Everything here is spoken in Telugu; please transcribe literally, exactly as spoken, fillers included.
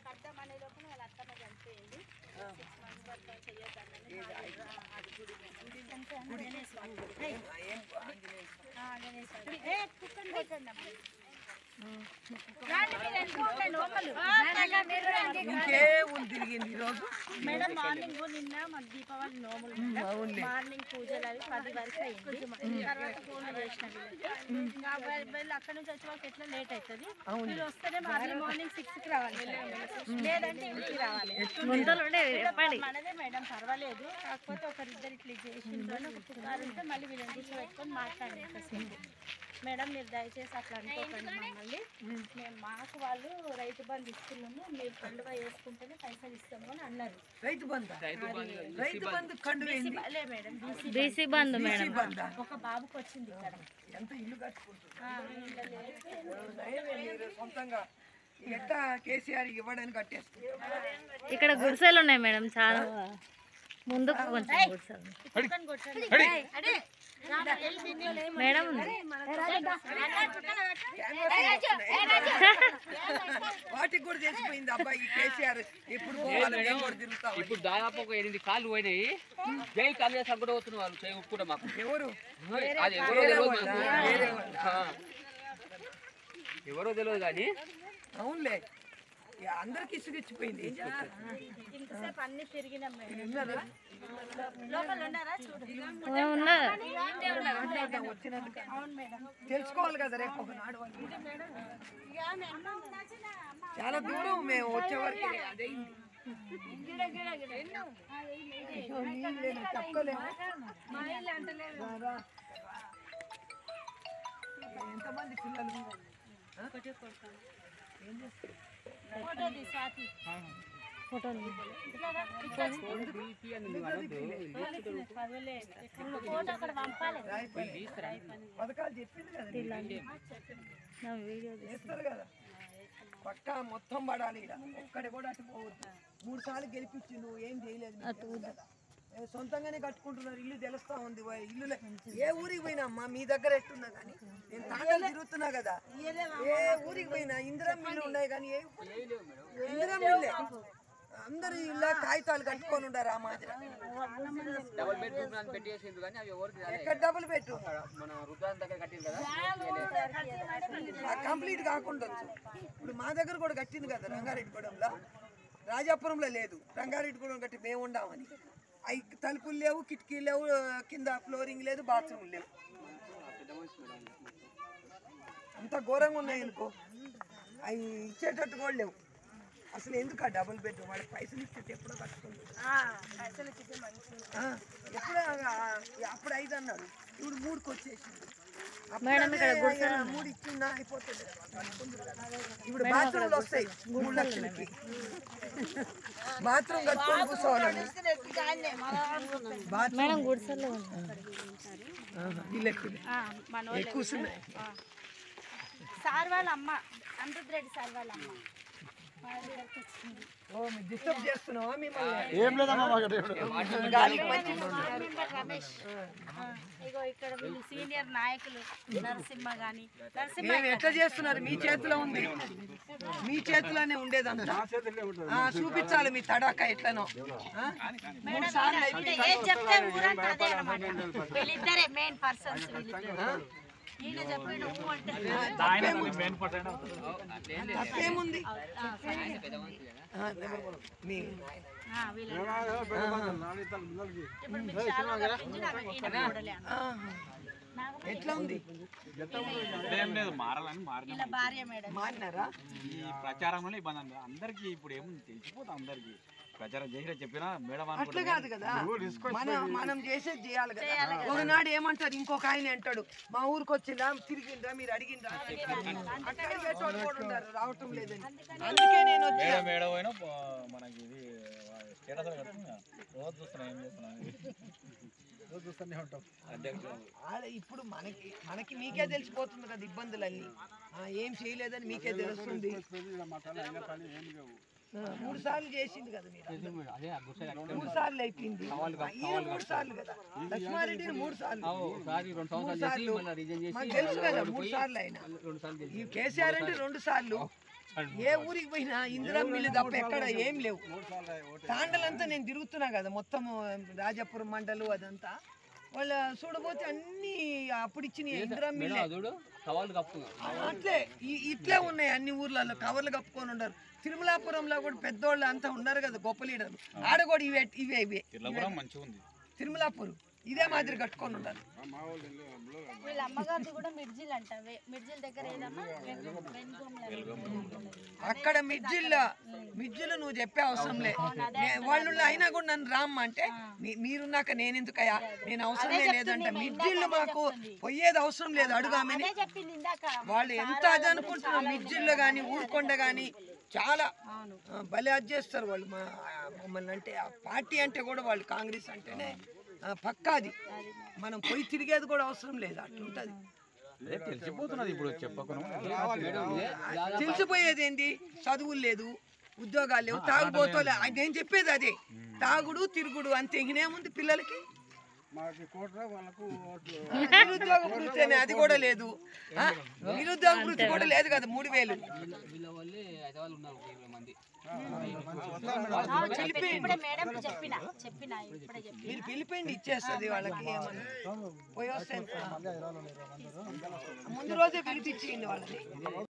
కడదాం అనే లోపల వాళ్ళ అత్తమ్మ చనిపోయింది. సిక్స్ మంత్స్ వరకు చెయ్యొద్దన్నది. మేడం మార్నింగ్ నిన్న మన దీపావళి నోములు మార్నింగ్ పూజలు అవి పది వరకు అయింది. తర్వాత ఫోన్ చేసిన వీళ్ళు అక్కడ నుంచి వచ్చే వాళ్ళకి ఎట్లా లేట్ అవుతుంది. వీళ్ళు వస్తేనే మార్నింగ్ మార్నింగ్ సిక్స్ కి రావాలి, లేదంటే ఇంటికి రావాలి. మనదే మేడం పర్వాలేదు, కాకపోతే ఒకరిద్దరు ఇట్లా చేసిండ్రు ఒక పుకారు ఉంటే మళ్ళీ వీళ్ళని కూర్చోబెట్టుకొని మాట్లాడాలి. మేడం మీరు దయచేసి అట్లా అనుకోకండి మమ్మల్ని. మేము మాకు వాళ్ళు రైతు బంధు ఇస్తున్నాము, మీరు కండువా వేసుకుంటేనే పైసలు ఇస్తాము అని అన్నారు. Rythu Bandhu Rythu Bandhu madam BC Bandhu madam ఒక బాబుకి వచ్చింది. ఇక్కడ ఎంత ఇల్లు ఇక్కడ గుడిసెలు ఉన్నాయి మేడం చాలా ముందుకు కొంచెం గుడిసెలు మేడం వాటికి కూడా తెలిసిపోయింది అబ్బాయి కేసీఆర్ ఇప్పుడు ఇప్పుడు దాదాపు ఒక ఎనిమిది కాళ్ళు పోయినాయి. జైలు కాంగ్రెస్ కూడా వస్తున్న వాళ్ళు చేయకుండా మాకు ఎవరు అది ఎవరో తెలియదు ఎవరో తెలియదు కానీ అవునులే అందరికి ఇసుగిచ్చిపోయింది. ఇంతసేపు అన్ని తిరిగినాం తెలుసుకోవాలి కదా రేపు ఒకనాడు. చాలా దూరం మేము వచ్చే వరకు అదే ఎంతమంది పిల్లలు ఏం చేస్తారు? పథకాలు చెప్పింది కదా పక్కా మొత్తం పడాలి. ఒక్కడి కూడా అటు పోవద్దు. మూడు సార్లు గెలిపించి నువ్వు ఏం చేయలేదు, సొంతంగానే కట్టుకుంటున్నారు. ఇల్లు తెలుస్తా ఉంది. ఇల్లు ఏ ఊరికి పోయినా అమ్మా మీ దగ్గర ఎట్టున్నా కానీ నేను తాండలు తిరుగుతున్నా కదా, ఏ ఊరికి పోయినా ఇందిరా మిల్లు ఉన్నాయి కానీ ఏ ఇందిరా మిల్లే అందరు ఇలా కాగితాలు కట్టుకొని ఉండారు. ఆ మాదిరి ఎక్కడ డబుల్ బెడ్రూమ్ కంప్లీట్ కాకుండా ఇప్పుడు మా దగ్గర కూడా కట్టింది కదా రంగారెడ్డిగూడెంలో, రాజాపురంలో లేదు. రంగారెడ్డిగూడెం కట్టి మేము ఉండామని అవి తలుపులు లేవు, కిటికీలు లేవు, కింద ఫ్లోరింగ్ లేదు, బాత్రూమ్ లేవు. అంత ఘోరంగా ఉన్నాయి అనుకో. అవి ఇచ్చేటట్టు కూడా లేవు అసలు. ఎందుకు ఆ డబుల్ బెడ్రూమ్ వాళ్ళకి పైసలు ఇచ్చేది ఎప్పుడో కట్టుకుంది. ఎప్పుడో అప్పుడు ఐదు అన్నారు, ఇప్పుడు మూడుకి వచ్చేసింది. మూడు ఇచ్చిందా అయిపోతుంది. ఇప్పుడు బాత్రూమ్లు వస్తాయి మూడు లక్షలకి. బాత్రూమ్ కట్టుకొని కూర్చోవాలని కూర్చున్నాయి. సార్ వాళ్ళ అమ్మ అమృత్ రెడ్డి సార్ వాళ్ళ అమ్మ డిస్టర్బ్ చేస్తున్నావా మిమ్మల్ని? ఏం లేదమ్మా రమేష్. ఇగో ఇక్కడ వీళ్ళు సీనియర్ నాయకులు నరసింహ గాని మేము ఎట్లా చేస్తున్నారు? మీ చేతిలో ఉంది, మీ చేతిలోనే ఉండేదంతా. చూపించాలి మీ తడాక ఎట్లనో. మూడు సార్లు ఏం చెప్తే ఊరంతా అదే అన్నమాట. వీళ్ళిద్దరే మెయిన్ పర్సన్స్ వీళ్ళిద్దరు. ఈయన చెప్పిన ఊ అంటే తప్పేముంది? ఎట్లా ఉంది? మారినారా? ఈ ప్రచారంలో ఇబ్బంది అందరికి ఇప్పుడు ఏముంది తెలిసిపోతా అందరికి. ప్రచారం చేసినా చెప్పినా మేడం అట్లా కాదు కదా, మనం మనం చేసేది చేయాలి కదా. ఒకనాడు ఏమంటారు, ఇంకొక ఆయన అంటాడు మా ఊరికి వచ్చిందా తిరిగిందా మీరు అడిగిందా రావటం లేదని. అందుకే నేను మేడం అయినా మనకి ఇది స్టేటస్ రోజు చూస్తున్నా ఏం చేస్తున్నాను చూస్తూనే ఉంటాం. ఇప్పుడు మనకి మనకి మీకే తెలిసిపోతుంది కదా ఇబ్బందులన్నీ. ఏం చేయలేదని మీకే తెలుస్తుంది. మూడు సార్లు చేసింది కదా మీరు, మూడు సార్లు అయిపోయింది. మూడు సార్లు కదా లక్ష్మారెడ్డిని మూడు సార్లు తెలుసు కదా, మూడు సార్లు అయినా. ఈ కేసీఆర్ అంటే రెండు సార్లు, ఏ ఊరికి పోయినా ఇందిరా మిల్లు తప్ప ఎక్కడ ఏం లేవు. తాండలంతా నేను తిరుగుతున్నా కదా మొత్తం రాజాపురం మండలు అదంతా, వాళ్ళ చూడబోతే అన్ని అప్పుడు ఇచ్చిన ఇందిరా మిల్లు అట్లే ఇట్లే ఉన్నాయి అన్ని ఊర్లలో కవర్లు కప్పుకొని ఉండరు. తిరుమలాపురంలో కూడా పెద్దోళ్ళు అంతా ఉన్నారు కదా గొప్ప లీడర్లు, ఆడ కూడా ఇవే ఇవే ఇవే తిరుమలాపురం ఇదే మాదిరి కట్టుకొని ఉన్నారు. వీళ్ళ అమ్మగారిది కూడా మిర్జిల్ అంట, మిర్జిల్ దగ్గర అక్కడ మిర్జిల్లో మిర్జిలు నువ్వు చెప్పే అవసరం లే, వాళ్ళు అయినా కూడా నన్ను రామ్మ అంటే మీరున్నాక నేను ఎందుకయ్యా, నేను అవసరమే లేదంటే మిర్జిళ్ళు మాకు పోయేది అవసరం లేదు అడుగామని. వాళ్ళు ఎంత అది అనుకుంటున్నారు మిర్జిల్లో కానీ ఊరుకొండ కానీ చాలా భలే అది చేస్తారు వాళ్ళు మా మమ్మల్ని. అంటే ఆ పార్టీ అంటే కూడా వాళ్ళు కాంగ్రెస్ అంటేనే పక్కాది, మనం పోయి తిరిగేది కూడా అవసరం లేదు అట్లుంటది. తెలిసిపోతున్నది ఇప్పుడు చెప్పకుండా తెలిసిపోయేది ఏంటి, చదువులు లేదు ఉద్యోగాలు లేవు తాగుబోతోలే. నేను చెప్పేది అదే, తాగుడు తిరుగుడు అంతే, ఇంకనేముంది పిల్లలకి. నిరుద్యోగ వృత్తి అది కూడా లేదు, నిరుద్యోగ వృత్తి కూడా లేదు కదా మూడు వేలు మీరు పిలిపోయింది ఇచ్చేస్తుంది వాళ్ళకి. ఏమన్నా పోయి వస్తే ముందు రోజే పిలిపించేయండి వాళ్ళని.